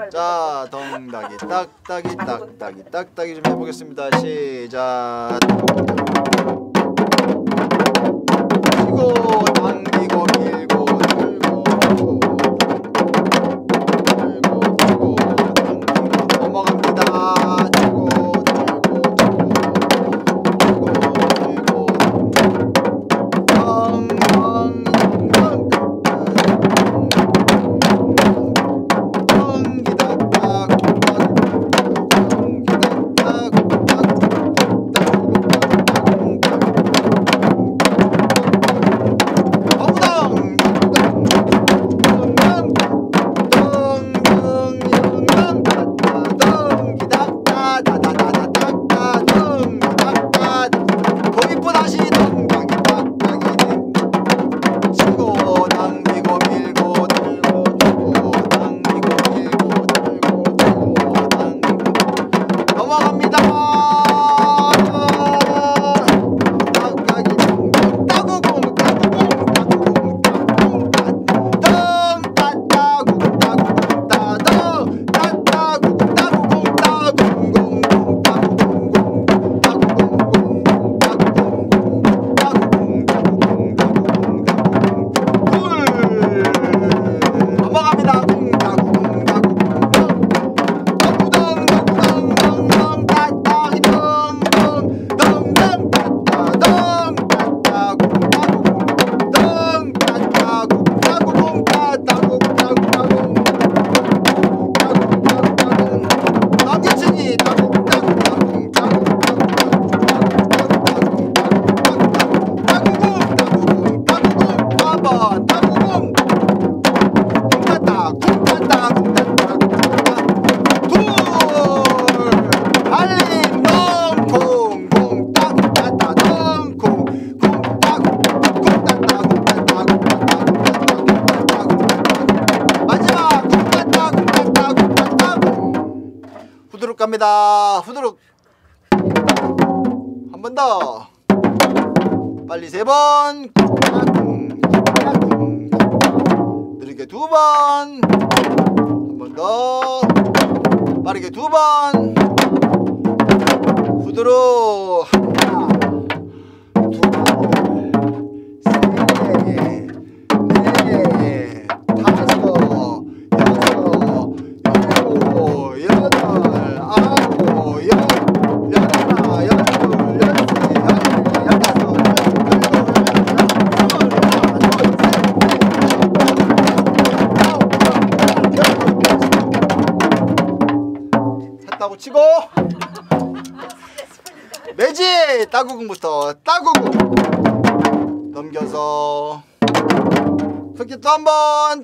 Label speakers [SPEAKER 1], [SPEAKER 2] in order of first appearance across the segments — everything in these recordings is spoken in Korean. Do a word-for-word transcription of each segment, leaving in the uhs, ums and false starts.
[SPEAKER 1] 자, 덩다기 딱딱이 딱딱이 딱딱이 좀 해보겠습니다. 시작. 치고 당기고 밀고 들고 들고 들고 들고 당기고 넘어갑니다. 치고 들고 들고 들고 들고 덩덩 후두룩 갑니다. 후두룩 한 번 더 빨리 세 번 느리게 두 번 한 번 더 빠르게 두 번 후두룩 하나 따고 치고 매지 따구궁부터 따구궁 넘겨서 그렇게 또 한 번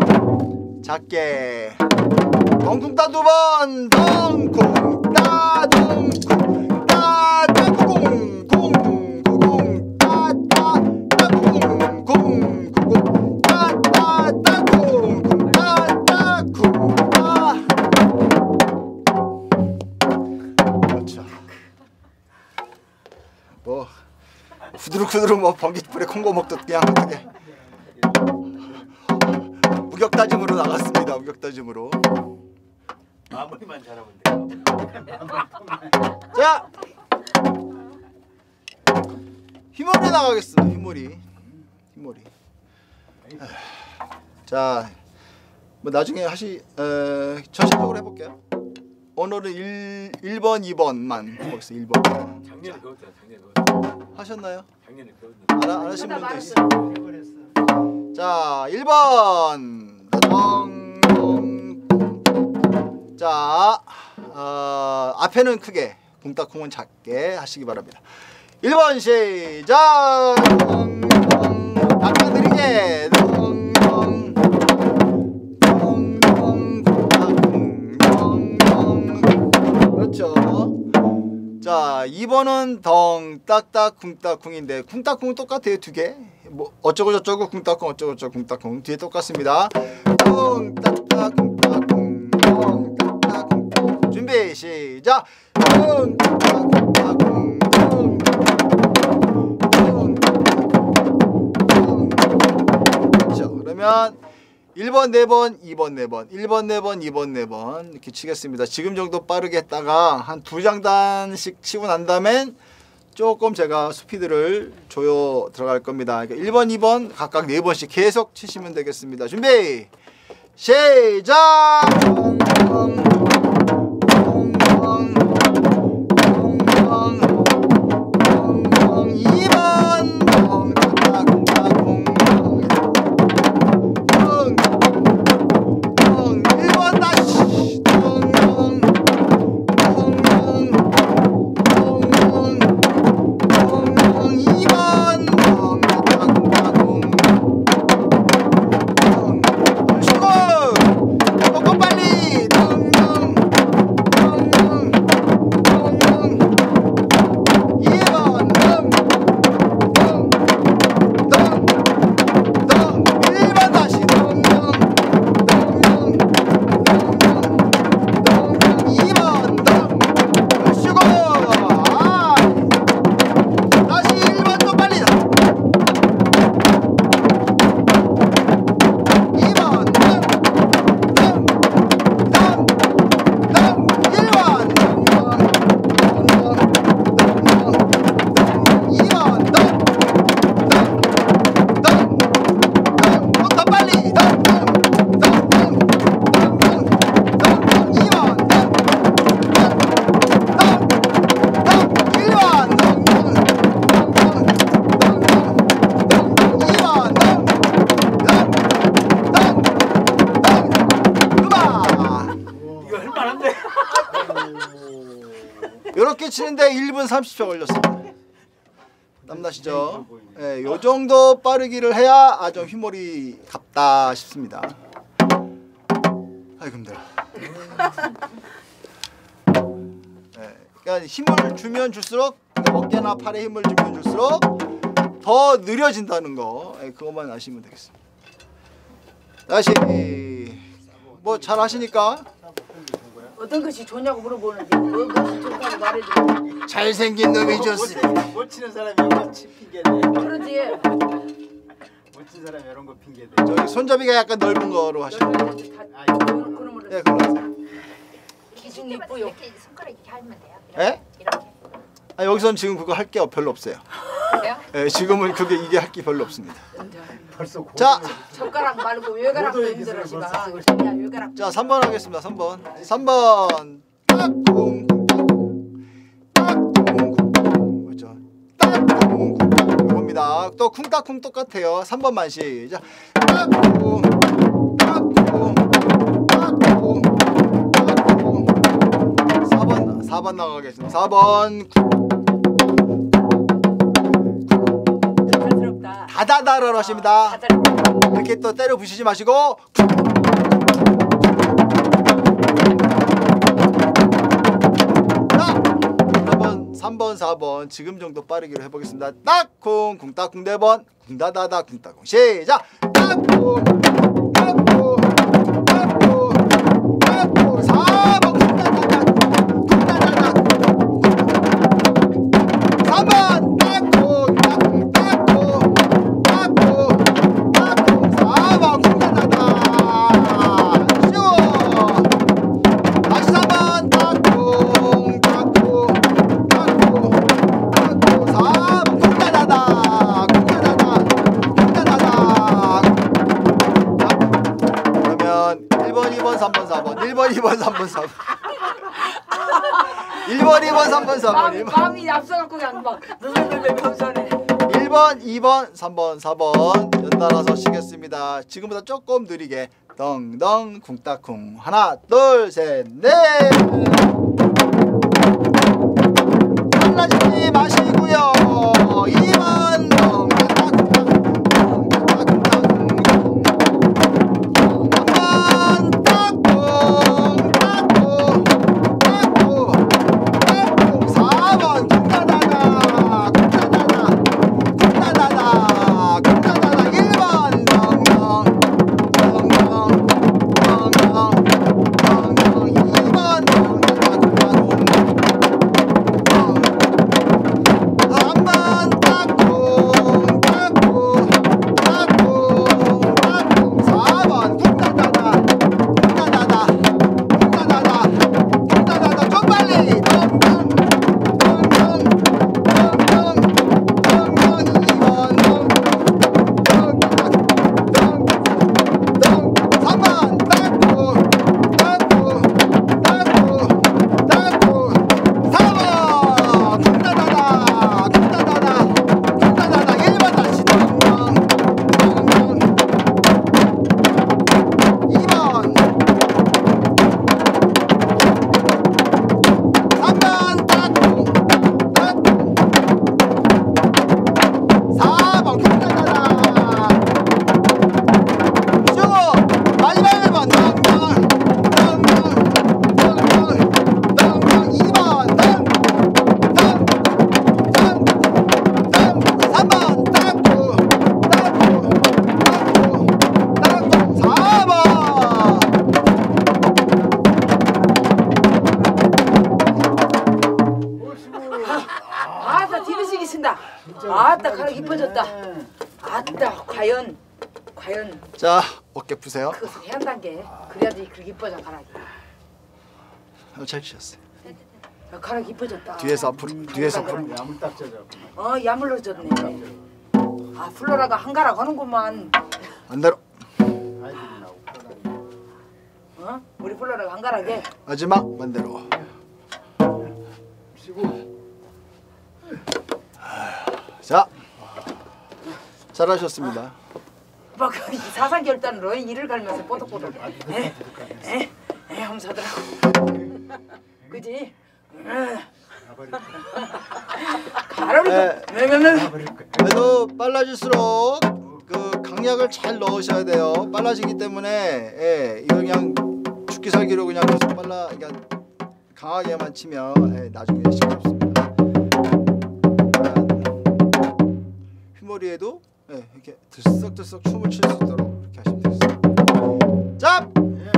[SPEAKER 1] 작게 덩쿵 따 두 번 덩쿵 따 덩쿵 따 따구궁 궁구궁 따따 따구궁 궁구궁 따따 따구궁 따따 쿵 따. 뭐 후두룩후두룩 뭐 번깃불에 콩고 먹듯 그냥 어떻게 무격다짐으로 나갔습니다. 무격다짐으로.
[SPEAKER 2] 마무리만 잘하면 돼요.
[SPEAKER 1] 자 휘몰이 나가겠습니다. 휘몰이 휘몰이. 자 뭐 나중에 하시 에, 전체적으로 해볼게요. 오늘은 일, 일 번, 이 번만 해보겠습니다. 일 번.
[SPEAKER 2] 작년에 배웠잖아. 작년에 배웠잖아.
[SPEAKER 1] 하셨나요?
[SPEAKER 2] 작년에 배웠는데.
[SPEAKER 1] 안, 안 하신 분도 있어요. 자, 일 번. 덩, 덩. 자, 어, 앞에는 크게, 궁따쿵은 작게 하시기 바랍니다. 일 번 시작. 덩, 덩. 약간 느리게. 덩, 덩. 덩, 덩. 궁따쿵. 덩, 덩. 그렇죠. 자, 이 번은 덩, 딱딱, 쿵따쿵인데 쿵따쿵은 똑같아요. 두 개. 뭐 어쩌고 저쩌고 쿵따쿵 어쩌고 저쩌고 쿵따쿵 뒤에 똑같습니다. 덩, 딱딱, 쿵따쿵. 덩, 딱딱, 쿵따쿵. 준비 시작. 덩, 딱딱, 쿵따쿵. 덩, 덩, 덩. 그렇죠. 그러면 일 번 네 번, 이 번 네 번, 일 번 네 번, 이 번 네 번 이렇게 치겠습니다. 지금 정도 빠르게 했다가 한 두 장단씩 치고 난 다음엔 조금 제가 스피드를 조여 들어갈 겁니다. 그러니까 일 번, 이 번 각각 네 번씩 계속 치시면 되겠습니다. 준비 시작! 이 번 일 번 다시 이 번 조금 빨리 일 번 다시 이 번 쉬고 다시 일 번 더 빨리 이 번 일 번 이 번 더 빨리
[SPEAKER 2] 이거 할만한데.
[SPEAKER 1] 이렇게 치는데 일 분 삼십 초 걸렸습니다. 땀나시죠? 예, 요 정도 빠르기를 해야 아 좀 휘몰이 갑다 싶습니다. 아이고 힘들어. 예, 그러니까 힘을 주면 줄수록 어깨나 팔에 힘을 주면 줄수록 더 느려진다는 거, 예, 그것만 아시면 되겠습니다. 다시 뭐 잘 하시니까
[SPEAKER 3] 어떤 것이 좋냐고 물어보는데 뭐 것이 좋다고 말해줘.
[SPEAKER 1] 잘생긴 놈이 좋습니다.
[SPEAKER 4] 못 치는 사람이 이런 거 핑계대.
[SPEAKER 3] 그러지.
[SPEAKER 4] 못 치는 사람이 이런 거 핑계대.
[SPEAKER 1] 저기 손잡이가 약간 넓은 거로 하시면 돼요.
[SPEAKER 3] 그놈으로
[SPEAKER 1] 예, 그럼.
[SPEAKER 3] 기준 있고요.
[SPEAKER 5] 이렇게 손가락 이렇게 하면 돼요?
[SPEAKER 1] 예?
[SPEAKER 5] 이렇게.
[SPEAKER 1] 아, 여기선 지금 그거 할 게 별로 없어요.
[SPEAKER 5] 그래요?
[SPEAKER 1] 예, 지금은 그게 이게 할 게 별로 없습니다.
[SPEAKER 4] 벌써 고...
[SPEAKER 1] 자,
[SPEAKER 3] 젓가락 말고 외가락도
[SPEAKER 4] 모두
[SPEAKER 3] 힘들어
[SPEAKER 4] 얘기해서
[SPEAKER 3] 시가.
[SPEAKER 4] 벌써
[SPEAKER 3] 야 외가락.
[SPEAKER 1] 자, 삼 번 하겠습니다. 삼 번. 삼 번. 딱꿍. 딱꿍. 그렇죠. 딱꿍. 이겁니다. 또 쿵따쿵 똑같아요. 삼 번만 시작. 딱꿍. 딱꿍. 딱꿍. 딱꿍. 사 번. 사 번 나가겠습니다. 사 번.
[SPEAKER 3] 자연스럽다.
[SPEAKER 1] 다다다를 하십니다.
[SPEAKER 3] 다들
[SPEAKER 1] 이렇게 또 때려 부시지 마시고 삼 번, 삼 번, 사 번 지금 정도 빠르기로 해보겠습니다. 딱쿵, 쿵따쿵 네 번, 쿵다다다, 쿵따쿵 시작! 딱쿵, 딱쿵, 딱쿵, 딱쿵 사 번, 쿵다다다, 쿵다다다 삼 번, 딱쿵, 딱쿵, 딱쿵, 딱쿵, 딱쿵 사 번, 쿵다다다 쉬워 다시 사 번, 딱쿵, 딱쿵 사 번 쿵다다다 쿵다다다 쿵다다다. 그러면 일 번, 이 번, 삼 번, 사 번 일 번, 이 번, 삼 번, 사 번 일 번, 이 번, 삼 번, 사 번
[SPEAKER 3] 마음이 마음이 앞서갖고 그냥 막 너덜너덜 변선해.
[SPEAKER 1] 일 번, 이 번, 삼 번, 사 번 연달아서 쉬겠습니다. 지금보다 조금 느리게 덩덩 쿵따쿵 하나 둘 셋 넷 달라지지 마시고요. 이 번
[SPEAKER 3] 아따 뒤르시기 신다. 아따 가락 이뻐졌다. 아따 과연 과연
[SPEAKER 1] 자 어깨 푸세요.
[SPEAKER 3] 그것을 해야 한단 게 그래야지 그렇게 이뻐져 가락이.
[SPEAKER 1] 어, 잘 치셨어요.
[SPEAKER 3] 야, 가락 이뻐졌다.
[SPEAKER 1] 뒤에서 앞으로 뒤에서 앞으로.
[SPEAKER 4] 야물 딱져져.
[SPEAKER 3] 어 야물러졌네. 아 플로라가 한 가락 하는구만.
[SPEAKER 1] 반대로
[SPEAKER 4] 아이들이 나오고 그러다니.
[SPEAKER 3] 어? 우리 플로라가 한 가락에.
[SPEAKER 1] 마지막 반대로.
[SPEAKER 4] 쉬고.
[SPEAKER 1] 자 잘하셨습니다.
[SPEAKER 3] 막 사상결단으로 이를 갈면서 뽀득뽀득. 에? 에? 에? 하면서 하더라고. 그지? 가라리.
[SPEAKER 1] 네.
[SPEAKER 3] 왜냐면
[SPEAKER 1] 그래도 빨라질수록 그 강약을 잘 넣으셔야 돼요. 빨라지기 때문에 예, 이거 그냥 죽기 살기로 그냥 계속 빨라 그냥 강하게만 치면 예, 나중에 시끄럽습니다. 휘머리에도 예, 이렇게 들썩들썩 춤을 출 수 있도록 이렇게 하시면 되겠습니다. 자,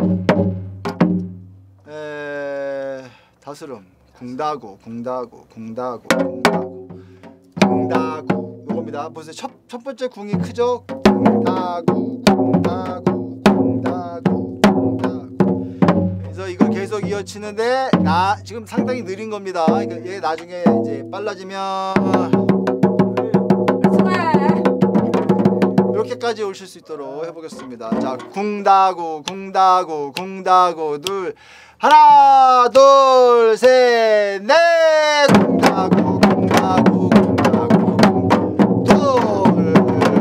[SPEAKER 1] 에, 다스름, 궁다구, 궁다구, 궁다구, 궁다구, 궁다구. 요겁니다. 보세요. 첫, 첫 번째 궁이 크죠? 궁다구, 궁다구, 궁다구, 궁다구. 그래서 이걸 계속 이어치는데 나 지금 상당히 느린 겁니다. 그러니까 얘 나중에 이제 빨라지면 이렇게까지 오실 수 있도록 해보겠습니다. 자, 궁다구, 궁다구, 궁다구, 둘, 하나, 둘, 셋, 넷, 궁다구, 궁다구, 궁다구, 둘,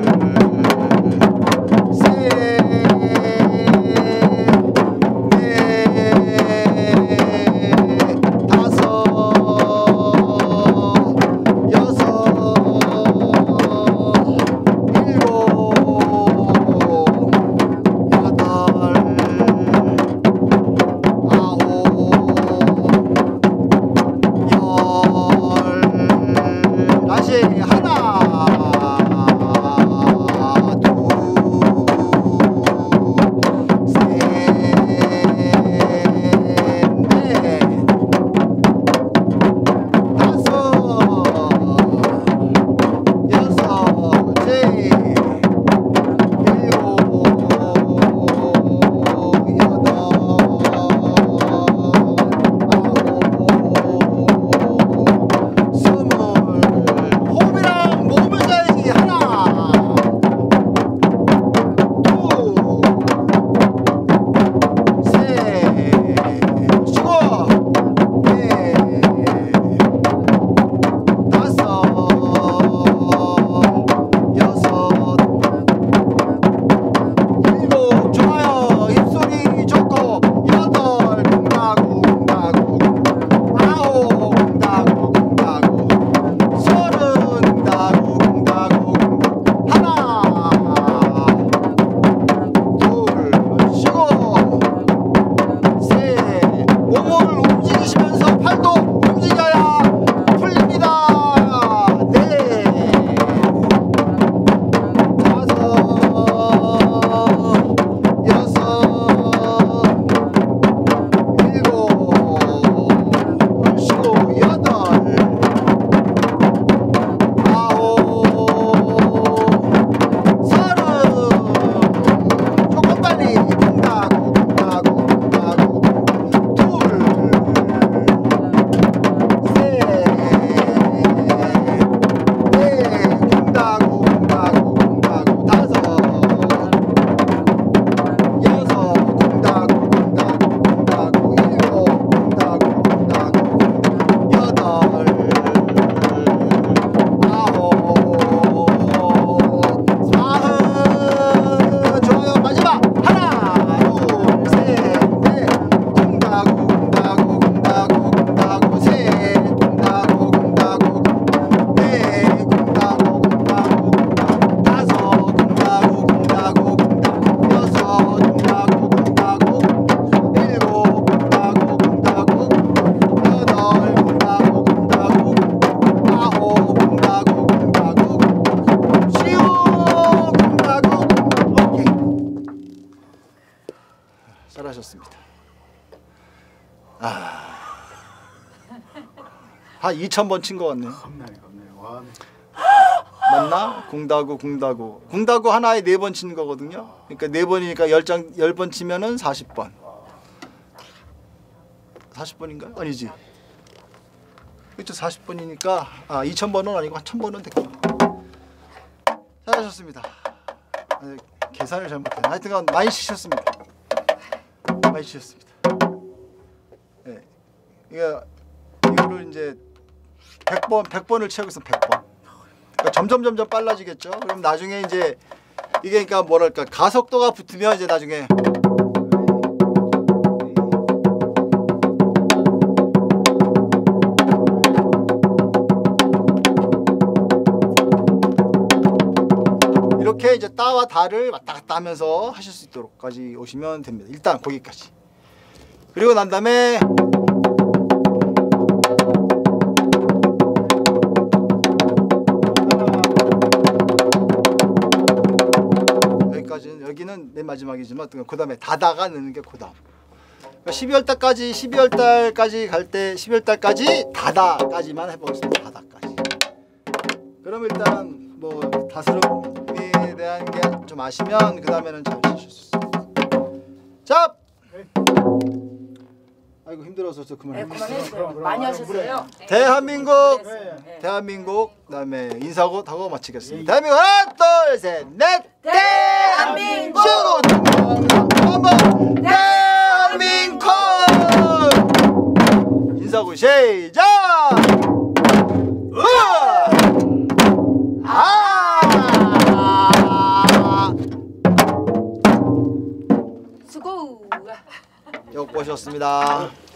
[SPEAKER 1] 셋, 넷, 다섯, 여섯. 열 한 이천 번 친 것 같네요.
[SPEAKER 4] 겁나네 겁나네. 와.
[SPEAKER 1] 맞나? 공다구 공다구 공다구 하나에 네 번 치는 거거든요. 그러니까 네 번이니까 열 장 열 번 치면은 사십 번. 사십 번인가요? 아니지. 그렇죠. 사십 번이니까 아 이천 번은 아니고 한 천 번은 됐구나. 잘하셨습니다. 아니, 계산을 잘못해. 하여튼간 많이 치셨습니다. 많이 치셨습니다. 예. 이거 이거를 이제 백 번 백 번을 채우고 있으면 백 번. 그러니까 점점 점점 빨라지겠죠. 그럼 나중에 이제 이게 그러니까 뭐랄까 가속도가 붙으면 이제 나중에 이렇게 이제 따와 다를 왔다 갔다 하면서 하실 수 있도록까지 오시면 됩니다. 일단 거기까지. 그리고 난 다음에 여기까지는 여기는 맨 마지막이지만 그 다음에 다다가 넣는 게 그 다음. 그러니까 십이월 달까지 십이월 달까지 갈 때 십이월 달까지 다다까지만 해보겠습니다. 다다까지. 그럼 일단 뭐 다스름에 대한 게 좀 아시면 그 다음에는 잘 치실 수 있습니다. 자, 아이고 힘들어서 저
[SPEAKER 3] 네,
[SPEAKER 1] 그만.
[SPEAKER 3] 그만했어요. 많이 하셨어요.
[SPEAKER 1] 대한민국,
[SPEAKER 3] 네.
[SPEAKER 1] 대한민국 그다음에 인사고 하고 마치겠습니다. 대한민국 하나, 둘, 셋, 넷.
[SPEAKER 3] 대한민국!
[SPEAKER 1] 한번 대한민국 인사고 시작. 우와! 아!
[SPEAKER 3] 수고.
[SPEAKER 1] 역 보셨습니다.